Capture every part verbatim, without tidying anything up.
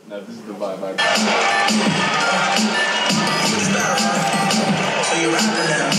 Now this is the vibe I got. So you're rapping now.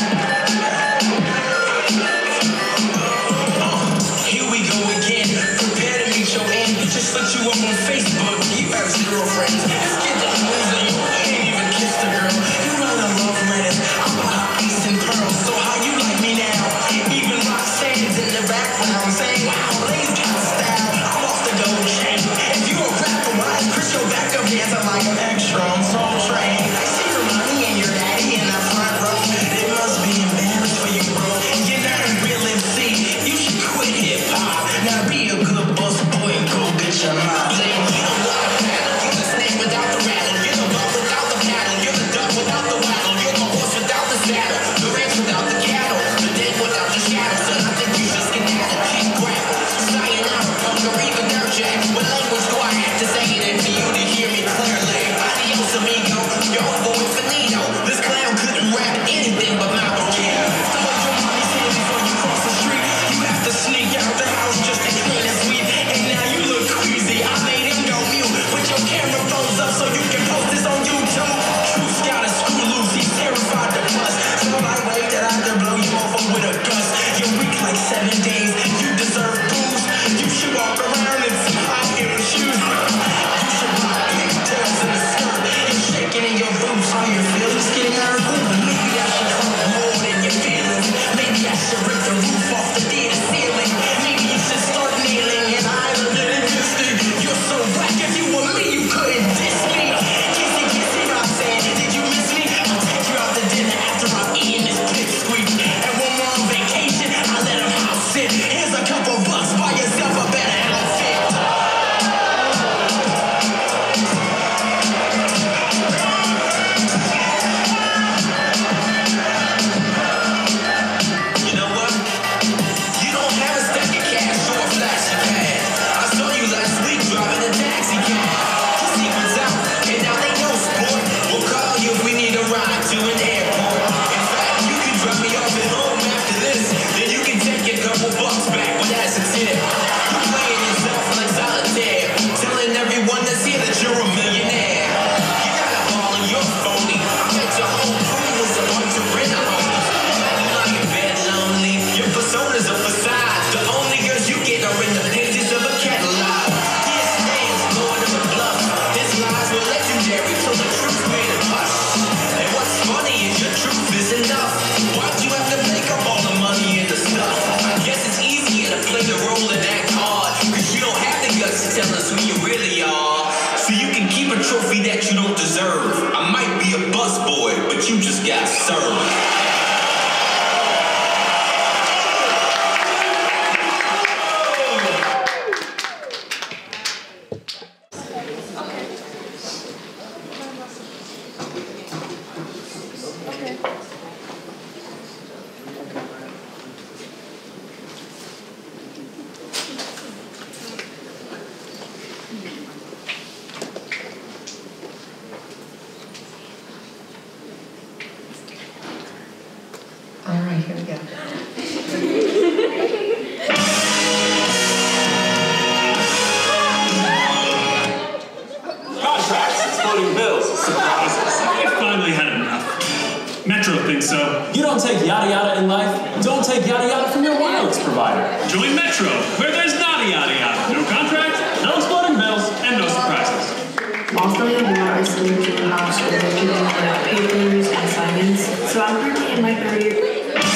Uh, here we go again. Prepare to meet your end. Just looked you up on Facebook. You have zero friends. This kid that moves on you ain't even kissed a girl. You run a love letters. I'm a hot ice and pearls. So how you like me now? Even Roxanne's in the background saying, wow, Blaze got style. I'm off the gold chain. If you a rapper, why is Chris your backup dancer like an extra on Soul Train? I see your mommy and your daddy in the front row. It must be embarrassed for you, bro. You're not a real M C. You should quit hip hop. Now be a good bus boy and go get your mom. You don't want a paddle. You're the snake without the rattle. You're the bug without the paddle. You're the duck without the waddle. You're the horse without the saddle. The ranch without the cattle. The dead without the shadow. So I think you should skedaddle. Keep gravel. Sayonara, punk or even dirt jack. What language do I have to say it for you to hear me clearly? Adios, amigo. Yo, boy, finito. This clown couldn't rap anything but mouth. Yeah. So what your mommy said before you cross the street? You have to sneak out the house just to clean and sweep. And now you look queasy. I made him go mute. Put your camera phones up so you can post this on YouTube. Truth's gotta screw loose. He's terrified to bust. So I wait that I can blow you over with a gust. You're weak like seven days. You deserve booze. You should walk around in some high heel shoes. You should rock pigtails in a skirt and shaking in your boots. Are your feelings getting hurt? Maybe I should hurt more than your feelings. Maybe I should rip the roof off the theater ceiling. Maybe you should start kneeling and I didn't kiss me. You're so whack. If you were me, you couldn't diss me. Kissy, kissy, Roxanne, did you miss me? I'll take you out to dinner after I'm eating this pig squeak. And when we're on vacation, I let him house sit. Here's a couple bucks, buy yourself a better outfit. You know what? You don't have a stack of cash or a flashy pad. I saw you last week driving a taxi cab. Your secret's out, and now they know, sport. We'll call you if we need a ride to an airport. In fact, you can drop me off at home after this. Then you can take your couple bucks back, but that's a tip. You're playing yourself like solitaire, telling everyone that's here that you're a millionaire. You got a ball and you're phony. I bet your whole crew was a bunch of renter homies. You like a bed lonely. Your persona's a facade. The only girls you get are in the pages of a catalog. Here stands Lord of the Bluff. His lies were legendary till the truth made it hush. And what's funny is your truth is enough. Why'd you have to make up all the money and the stuff? I guess it's easier to play the role and act hard, cause you don't have the guts to tell us who you really are. So you can keep a trophy that you don't deserve. I might be a busboy, but you just got served. All right, here we go. Contracts, exploding bills, surprises. I finally had enough. Metro thinks so. You don't take yada yada in life, don't take yada yada from your wireless provider. Join Metro, where there's nada yada yada. No contract, no exploding bills, and no surprises. Also, you are listening to the house where we're doing like papers and assignments. So I'm currently in my third year.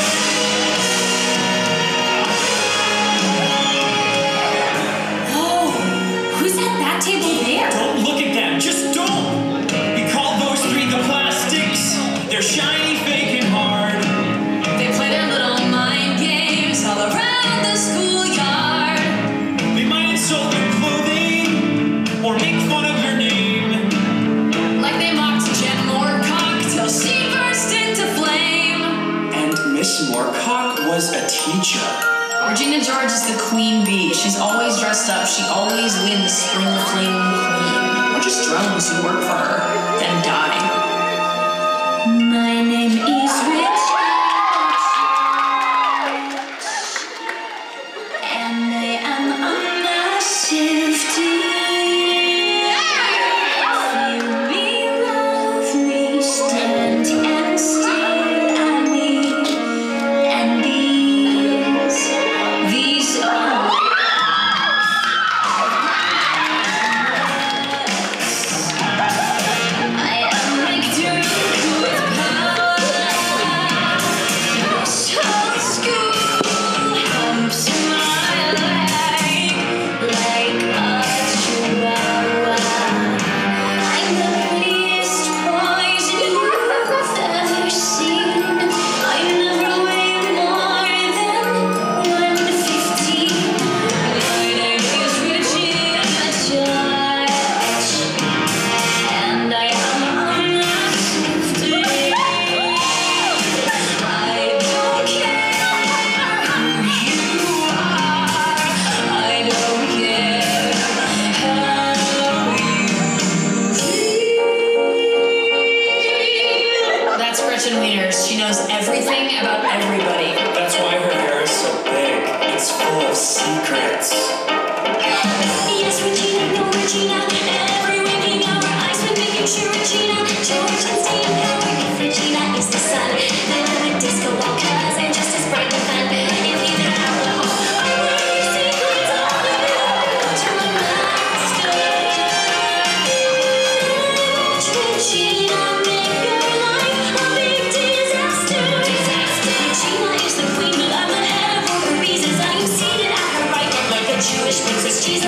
Oh, who's at that table there? Don't look at them, just don't! We call those three the plastics. They're shiny, fake, and hard. They play their little mind games all around the schoolyard. They might insult your clothing or make fun of your name. Like they mocked Jen Moorcock till she burst into flame. And Miss Moorcock was a teacher. Regina George is the queen bee. She's always dressed up. She always wins Spring Flame Queen. Or just drones who work for her, then die. My name is Rich, and I am a massive tea.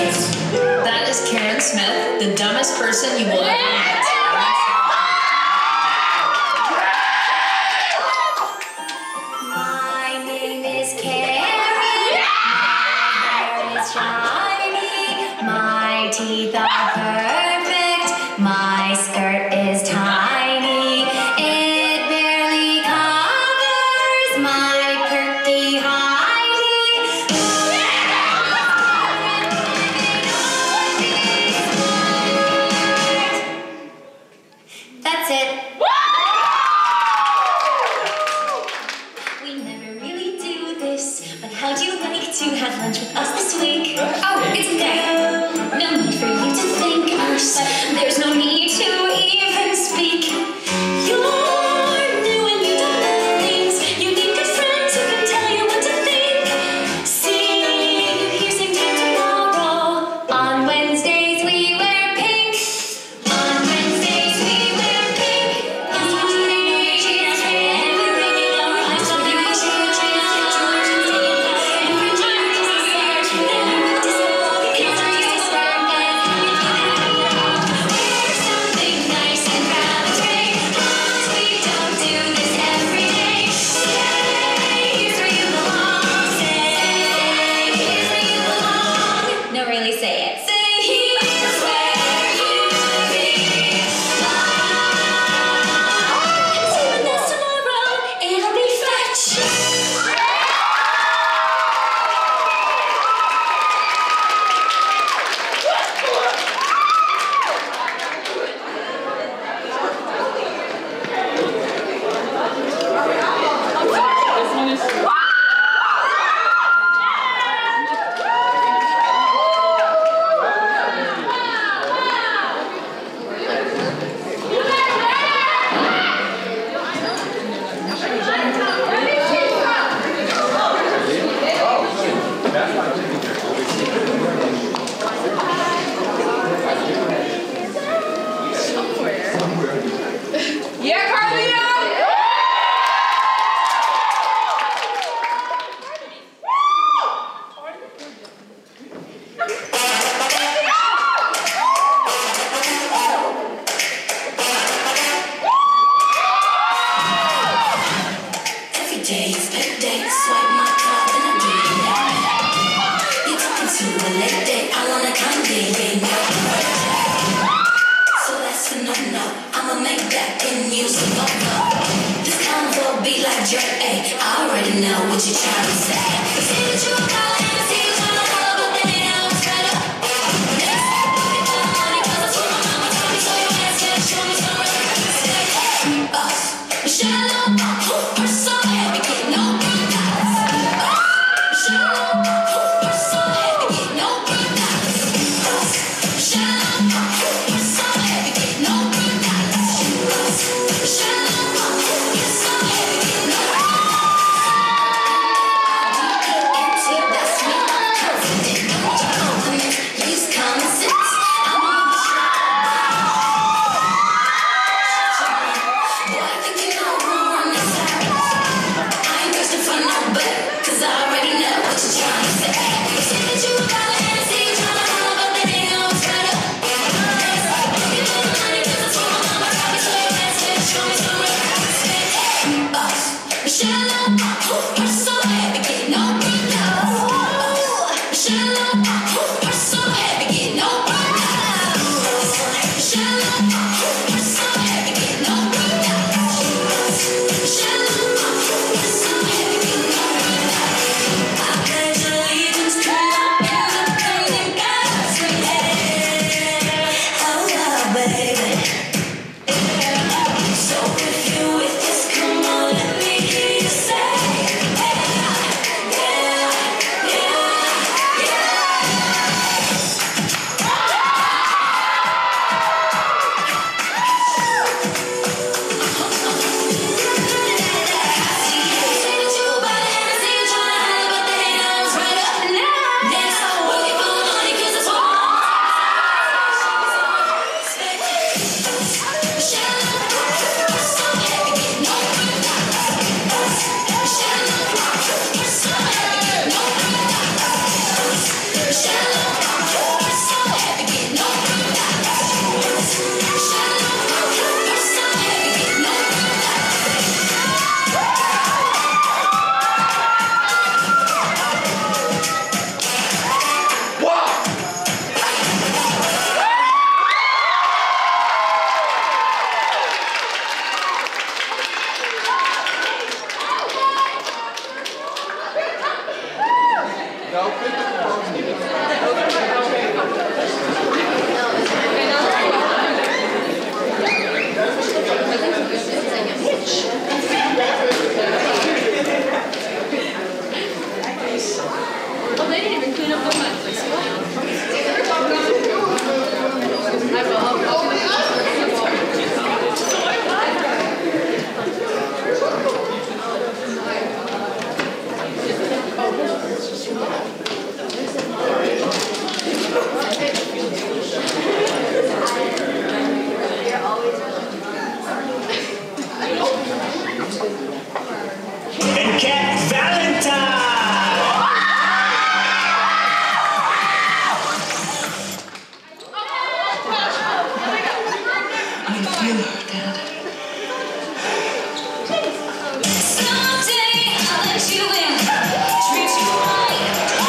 That is Karen Smith, the dumbest person you will ever meet. My name is Carrie. My hair is shiny. My teeth are perfect. My skirt is tiny. It barely covers my perky hidey. That's it. We never really do this, but how do you like to have lunch with us this week? Oh, it's okay. No need for you to thank us. There's no need to even speak. You're new and you don't know things. You need good friends who can tell you what to think. See you here same time tomorrow. On Wednesdays we wear pink. On Wednesdays we wear pink. Yes, we cheers for everything in our lives. So you can share your dreams, get George and stay in love. And for George to search, never disappoint. It's our use to work and wear something nice and rather great. Cause we don't do this every day. Say, here's where you belong. Say, here's where you belong. No, really, say it. Say, here's where you belong. See you with us tomorrow. It'll be fetch. Yeah, Carlita! Every day is pet day. Swipe my card, then I do it now. You're talking to a late day. I wanna come get it now. So that's a no-no. I'ma make that in use of no-no. This convo be like Drake, ayy. I already know what you're trying to say. You say that you a calling, I see you trying to follow, but that ain't how it's better. Next, looking for the money, cause that's what my mama told me. So your ass gotta show me some respect. Us, Michelle, who are so happy, get no good dollars. Us, Michelle, who are so happy, get no good dollars. Us, Michelle, who are so happy, get no good dollars. Us, Michelle, who are so happy, get no good dollars. That's me, I'm confident. Don't you compliment, use common sense. I'm on the boy, I think you know who run this house. I ain't thirsting for no better, cause I already know what you're trying to say. You say that you a calling, I see you trying to holler, but that ain't how it's better. Looking for the money, cause that's what my mama taught me. So your ass better show me some respect. Us, Michelle, who are so happy, get no good dollars. Michelle, who are so happy, get no good dollars. Michelle, who are so happy, get no good dollars. Michelle, who are so happy, get no good dollars. I pledge allegiance to my independent country. Oh, yeah, baby. So if you with this, come on, let me hear you say, yeah, yeah, yeah, yeah. you, Dad. Someday I'll let you in, treat you right.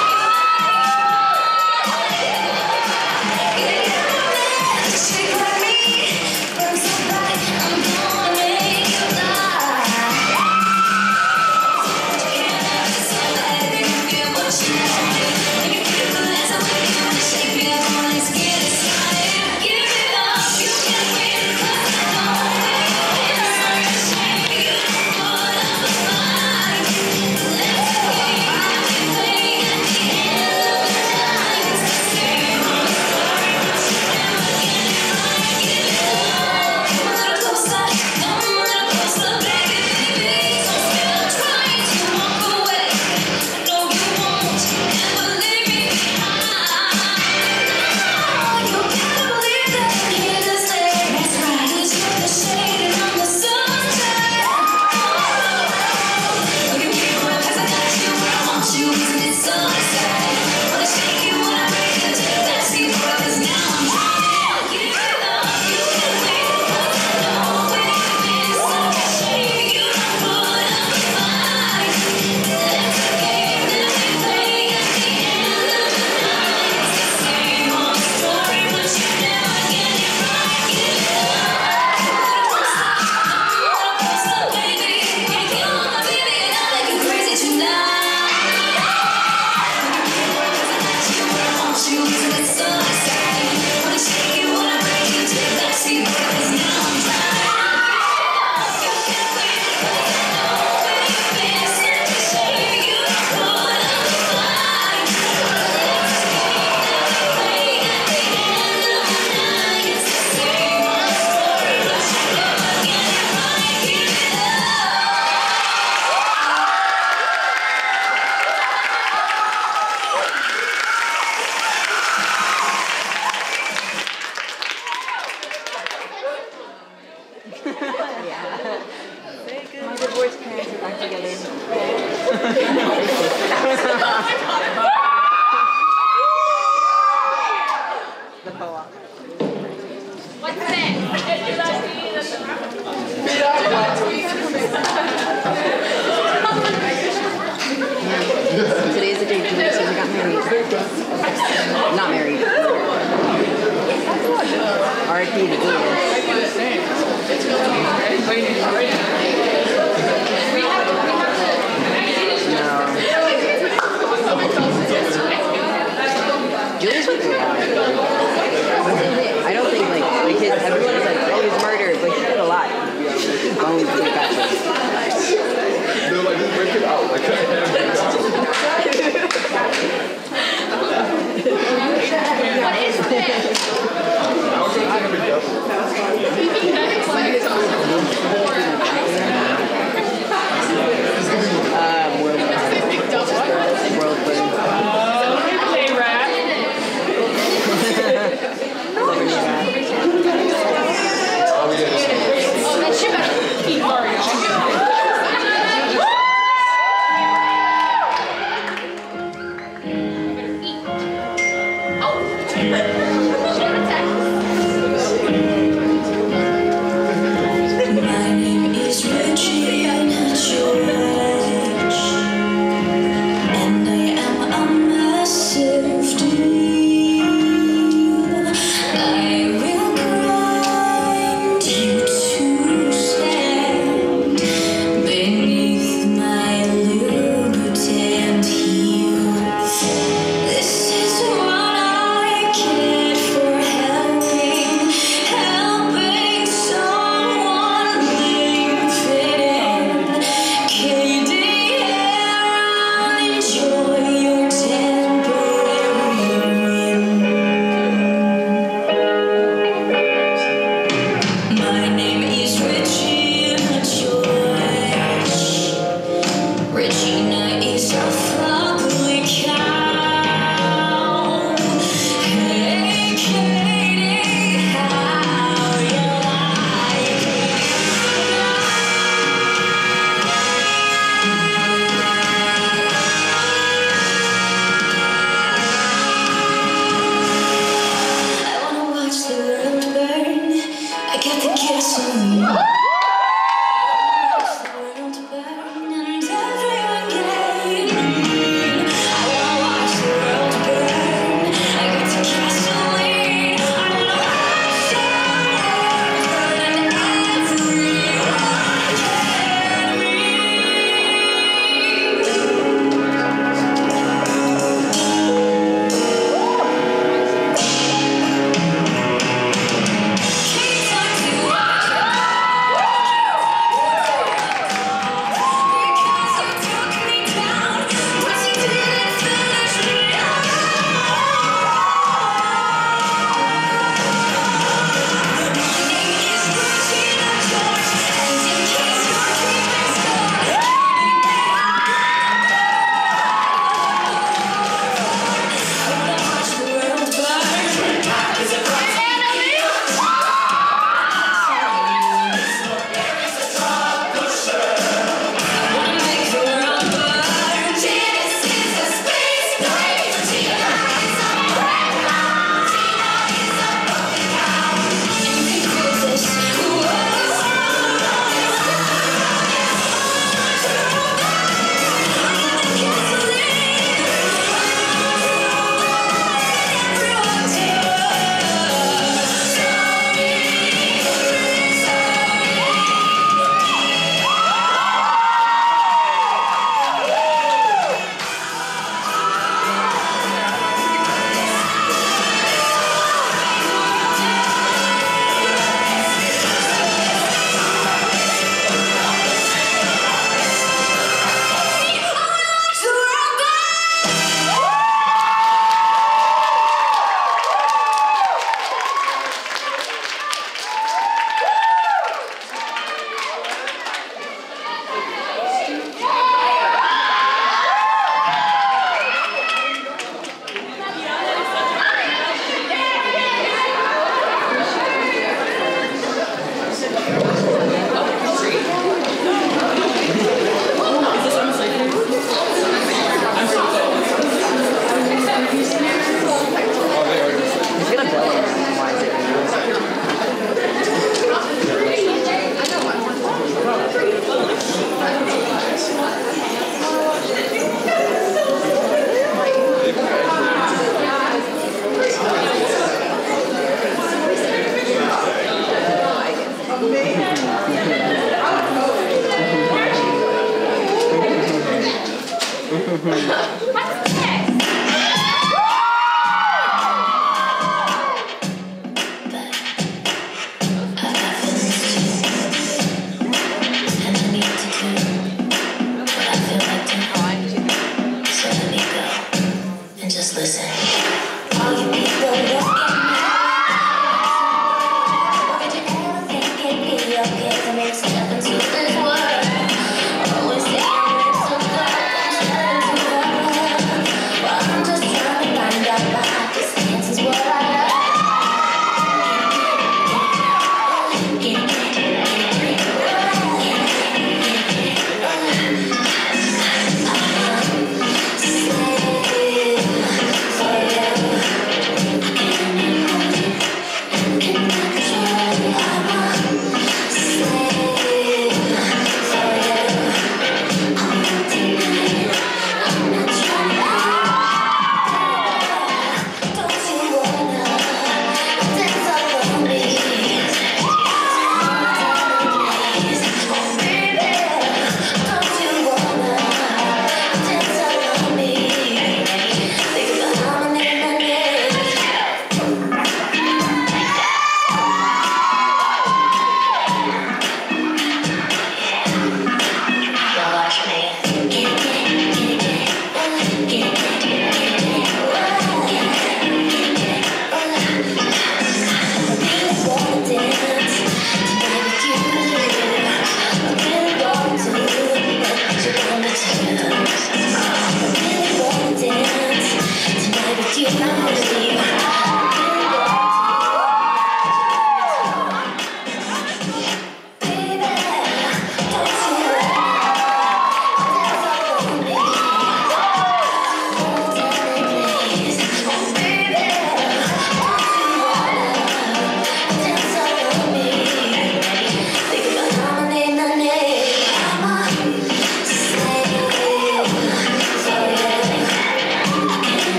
Shake like me, burn so bright, I'm gonna make you fly. Can't have it so bad, you feel what you need. Make it feel good as I wake you to shake me up, let's get it started. Give it up, you can win, 'cause I know that you've been such a shame. You don't put up a fight. Let's play, we play at the end of the night. It's the same old story, but you never get it right. Give it up, come a little closer, come a little closer, baby, baby. Don't stop trying to walk away. No, you won't ever leave me behind. You gotta believe that I'm here to stay. That's right, 'cause you're the shade and I'm the sunshine. Look at me, boy, 'cause I got you where I want you. Isn't it so exciting? Wanna shake you when I break you to the backseat, boy, 'cause now I'm driving. Give it up, you can win, 'cause I know that you've been such a shame. You don't put up a fight. That's a game that we play at the end of the night. It's the same old story, but you never get it right. Give it up, come a little closer, come a little closer, baby. Can't kill my baby and I'll make you crazy tonight. Look at me, boy, 'cause I got you where I want you. Isn't it so exciting? Wanna shake you when I break you to the backseat, boy, 'cause now I'm driving. You can win, 'cause I know that you've been such a shame. You don't put up a fight. Let's game that we play at the end of the night. It's the same old story, but you never get it right. Give it My divorced parents are back together. The poem. What's next? Today's the day Julie says we got married. Not married. R I P to Julia. Julie's with me. I don't think like like his everyone's like, oh, he's murdered, but he did a lot. Bones in the bachelor. They're like, just break it out. Like, What is this? I was gonna take a big double. Always take your lips so far, turn to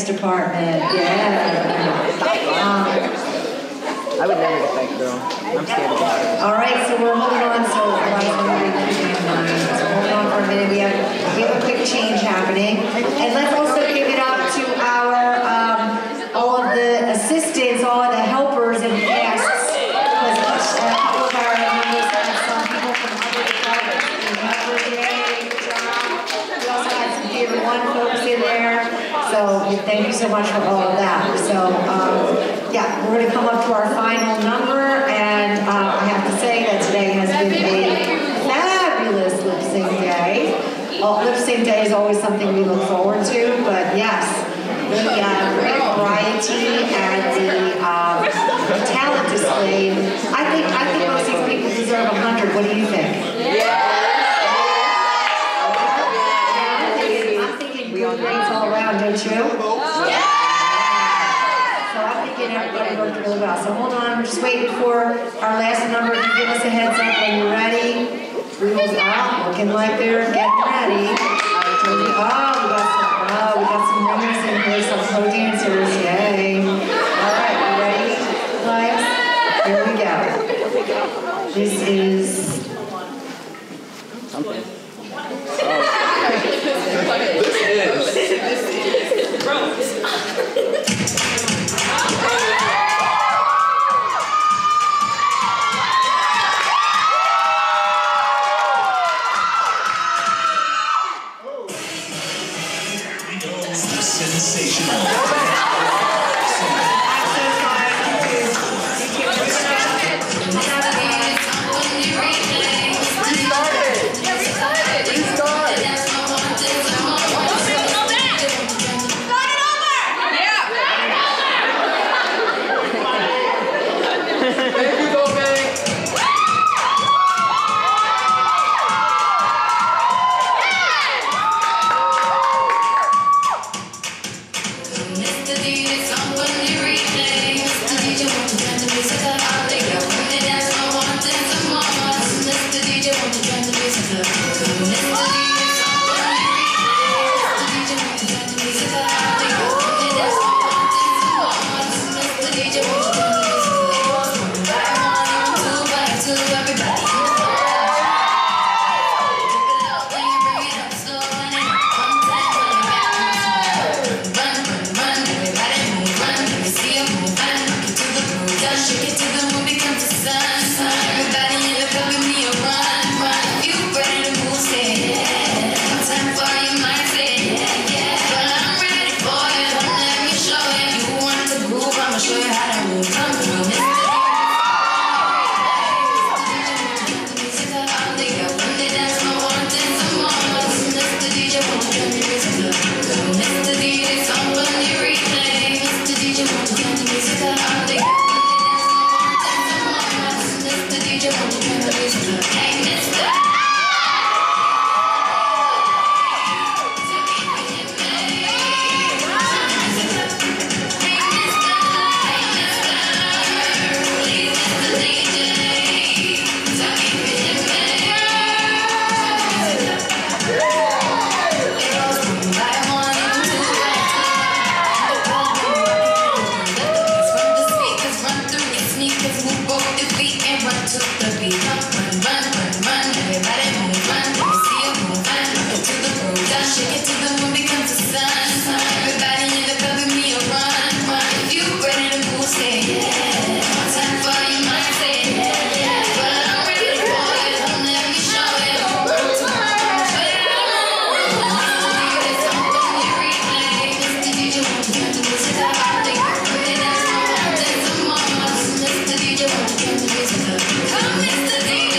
department. Yeah. Um, I would never get that girl. I'm scared of that. all right, so we're holding on. So, so hold on for a minute. We have we have a quick change happening, and let's also give it up to our um, all of the assistants, all of the helpers and guests. Because a couple of our members had some people from other departments. Remember, yay, good job. We also had some Theater One folks in there. So thank you so much for all of that. So um, yeah, we're going to come up to our final number, and uh, I have to say that today has been a fabulous lip sync day. Oh, lip sync day is always something we look forward to, but yes, the uh, great variety and the, um, the talent displayed. I think I think most of these people deserve a hundred. What do you think? Yeah. Grades all around, don't you? Yeah! So I'm thinking everybody worked really well. So hold on, we're just waiting for our last number. If you give us a heads up when you're ready. We will start looking like they're getting ready. Oh, we got some, oh, we got some ringers in here, some pro dancers. Yay. All right, you ready, guys? Here we go. This is... Something. This is Rose. Come, Mister D J.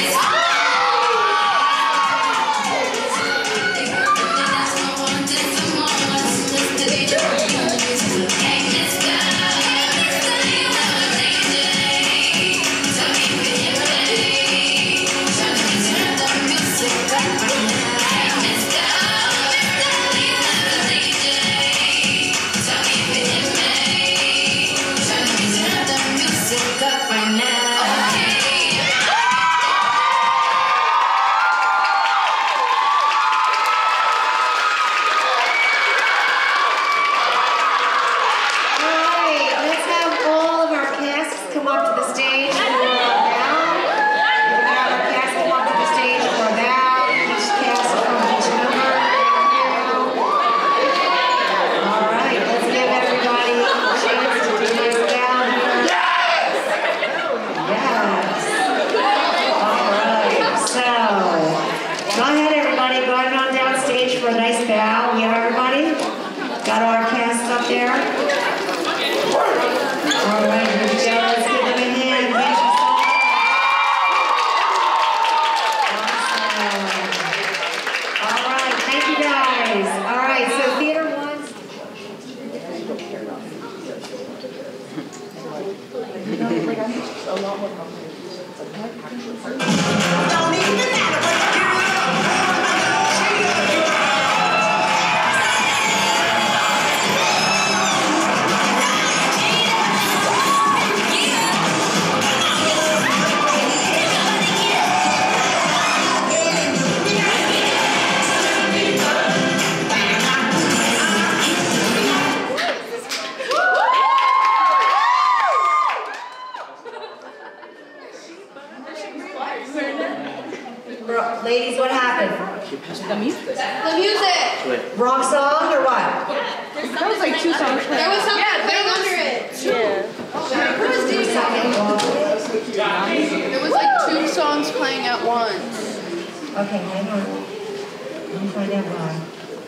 like I'm just a lot more confident. Don't even matter what you do. Ladies, what happened? The music. The music. Wrong song or what? That was like two songs. There was something Yeah, playing under it. Yeah. It was like two songs playing at once. Okay, hang on. Let me find out why.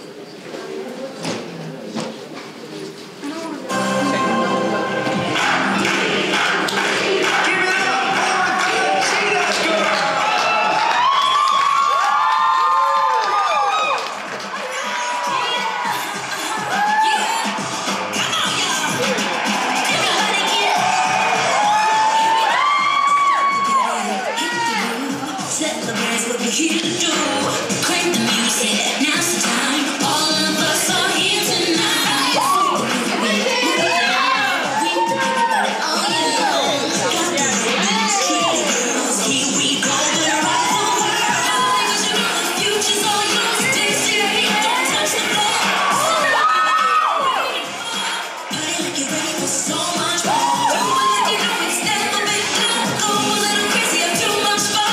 Celebrate what we're here to do. Crank the music, now's the time. All of us are here tonight. We we think about it all year long. Got the rhythms, pretty girls. Here we go, we're rock the world. Cause you know the future's all yours. Stay serious, don't touch the floor. Party like you're ready for so much more. Do it like you know it's never been done. Go a little crazy, have too much fun.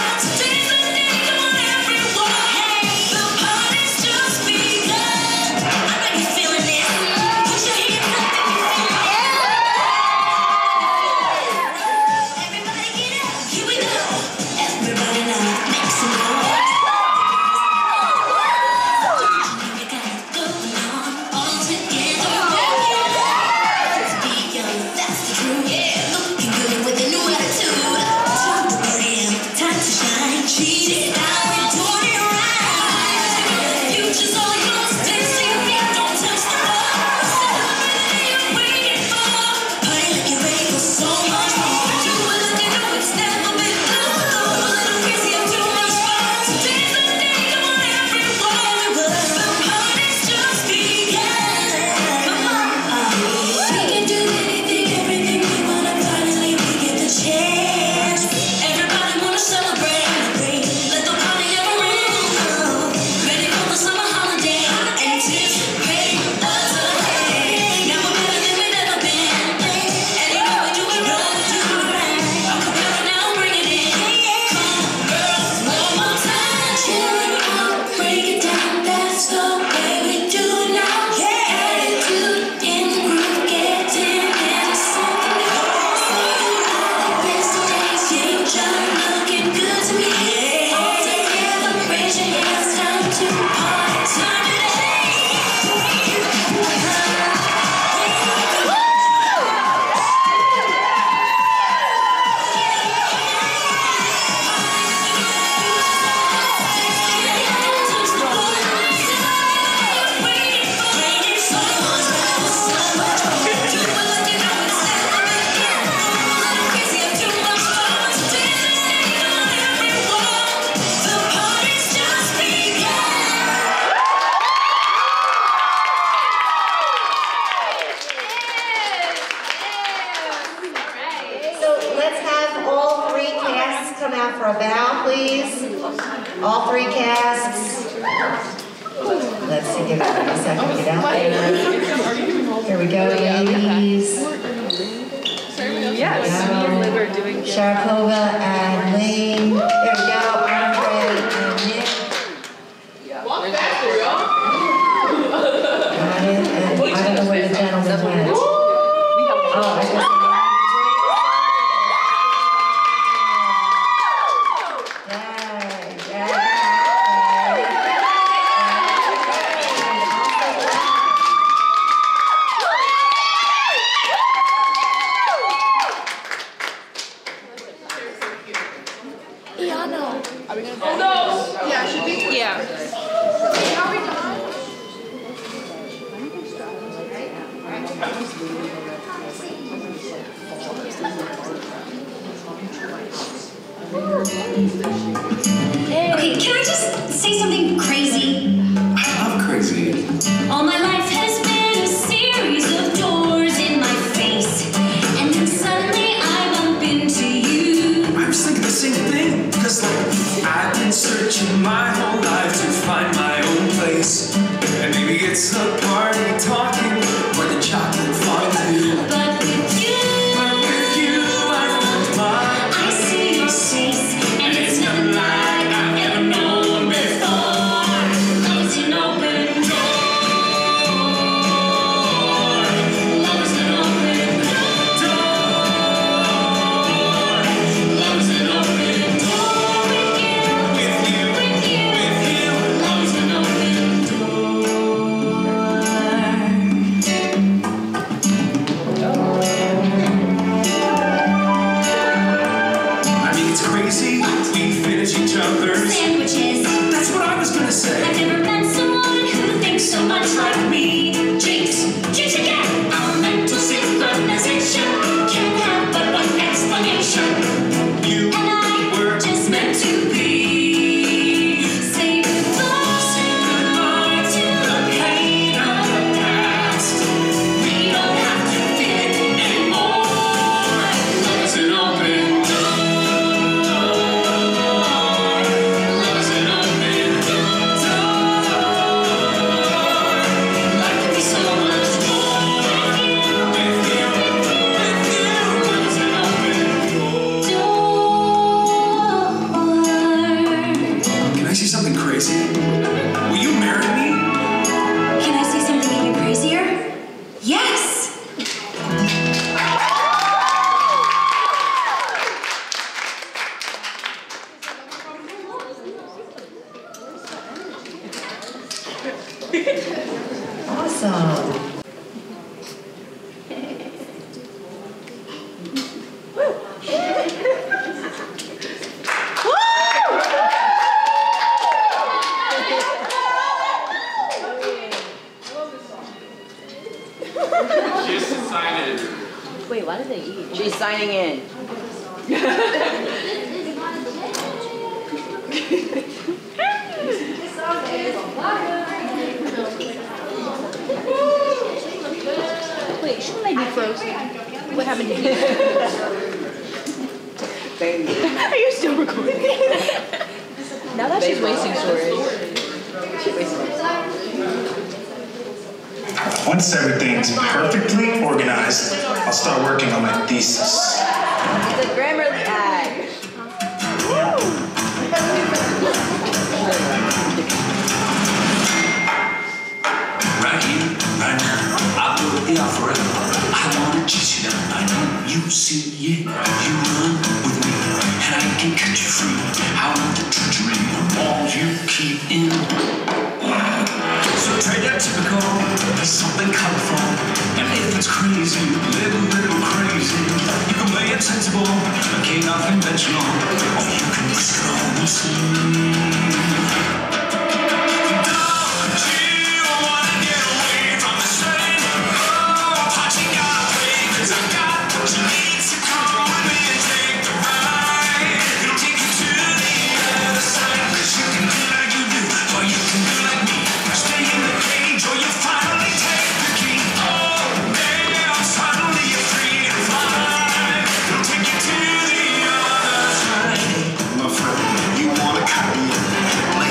Come out for a bow, please. All three casts. Let's see, give it a second to get out there. Here we go, ladies. Yes. Sharapova and Lane. There we go, Andre and Nick. Walk faster, y'all. Got it, and I don't know where the gentleman went. Oh, I just... Okay, can I just say something crazy? I love crazy. All my life has been a series of doors in my face, and then suddenly I bump into you. I was thinking the same thing, because like, I've been searching my whole life to find my own place. And maybe it's the party talking, or the chocolate fondue. But with you, But with you, I found my I see your face, and it's nothing like I've ever known before. Love's an open door. Love's an open door. Love's an open door. With you, with you, with you, love's an open I mean, it's crazy. We finish each other's sandwiches. That's what I was gonna say. I've never met someone who thinks so much like me. Jinx, jinx again. Our mental synchronization can't have but one explanation. You And I were just meant to be. Say goodbye, Say goodbye to the pain of the past. We don't have to fit anymore. Love's an open door. Love's an open door. Life can be so much more with you, with you, with you. Love's an open door. Can I say something crazy? Will you marry me? Can I say something even crazier? Yes! Awesome. She's excited. Wait, why did they eat? She's signing in. Wait, shouldn't they be frozen? What happened to you? Are you still recording? Now that she's wasting storage. She's wasting Once everything's perfectly organized, I'll start working on my thesis. It's a Grammarly ad. Right here, right now, I will be out forever. I wanna kiss you down. I know you see it. You run with me, and I can cut you free. I want the treachery of all you keep in. So trade that typical for something colorful. And if it's crazy, little, little crazy, you can play it sensible, a king of conventional, or you can risk it all and see. My friend, you wanna copy it?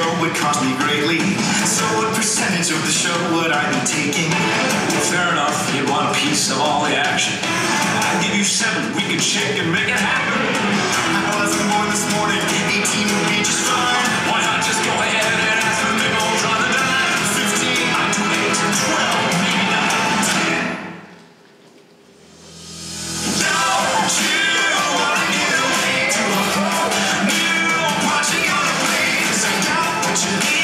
show would cost me greatly. So what percentage of the show would I be taking? Fair enough, you'd want a piece of all the action. I'd give you seven, we could shake and make it happen. I wasn't born this morning, eighteen would be just fine. Why not just go ahead and ask for nickels on the dime? Fifteen, I'd do eight, twelve, maybe nine, ten. Don't you wanna get away to a new party on the way? 'Cause I got what you need.